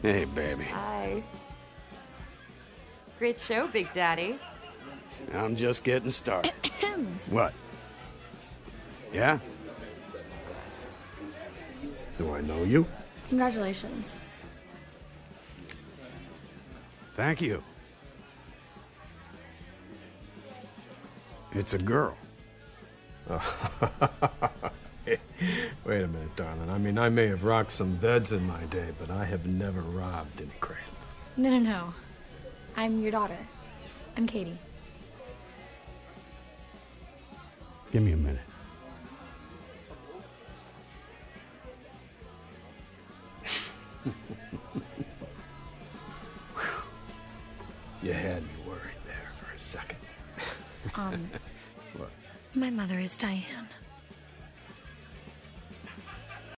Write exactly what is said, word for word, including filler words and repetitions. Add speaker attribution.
Speaker 1: Hey, baby.
Speaker 2: Hi. Great show, Big Daddy.
Speaker 1: I'm just getting started. What? Yeah? Do I know you?
Speaker 3: Congratulations.
Speaker 1: Thank you. It's a girl.
Speaker 4: Wait a minute, darling. I mean, I may have rocked some beds in my day, but I have never robbed any cradles.
Speaker 3: No, no, no. I'm your daughter. I'm Katie.
Speaker 1: Give me a minute.
Speaker 4: You had me worried there for a second.
Speaker 3: Um,
Speaker 4: What?
Speaker 3: my mother is Diane.